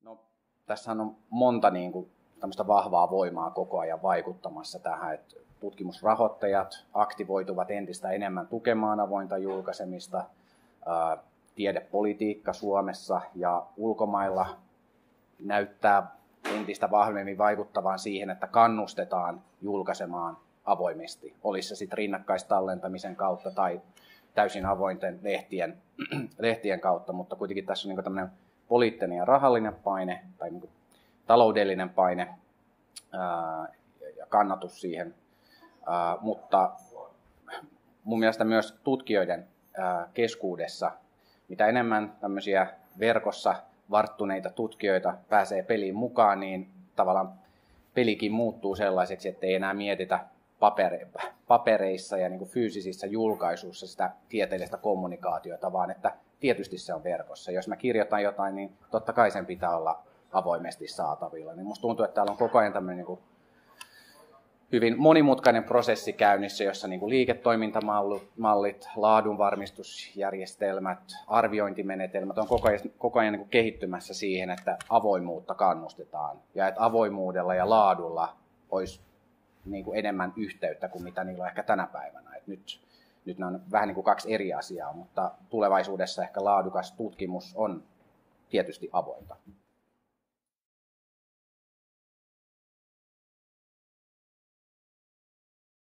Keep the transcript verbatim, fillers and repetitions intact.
No, tässä on monta niin kuin, tämmöistä vahvaa voimaa koko ajan vaikuttamassa tähän, että tutkimusrahoittajat aktivoituvat entistä enemmän tukemaan avointa julkaisemista, ää, tiedepolitiikka Suomessa ja ulkomailla näyttää entistä vahvemmin vaikuttavan siihen, että kannustetaan julkaisemaan avoimesti, olisi se sitten rinnakkaistallentamisen kautta tai täysin avointen lehtien, lehtien kautta, mutta kuitenkin tässä on niin tämmöinen poliittinen ja rahallinen paine tai niin taloudellinen paine ää, ja kannatus siihen, ää, mutta mun mielestä myös tutkijoiden ää, keskuudessa, mitä enemmän tämmöisiä verkossa varttuneita tutkijoita pääsee peliin mukaan, niin tavallaan pelikin muuttuu sellaiseksi, että ei enää mietitä papere- papereissa ja niin kuin fyysisissä julkaisuissa sitä tieteellistä kommunikaatiota, vaan että tietysti se on verkossa. Jos mä kirjoitan jotain, niin totta kai sen pitää olla avoimesti saatavilla. Niin musta tuntuu, että täällä on koko ajan tämmöinen niin kuin hyvin monimutkainen prosessi käynnissä, jossa niin kuin liiketoimintamallit, laadunvarmistusjärjestelmät, arviointimenetelmät on koko ajan, koko ajan niin kuin kehittymässä siihen, että avoimuutta kannustetaan ja että avoimuudella ja laadulla olisi niin kuin enemmän yhteyttä kuin mitä niillä on ehkä tänä päivänä. Et nyt, nyt nämä on vähän niin kuin kaksi eri asiaa, mutta tulevaisuudessa ehkä laadukas tutkimus on tietysti avointa.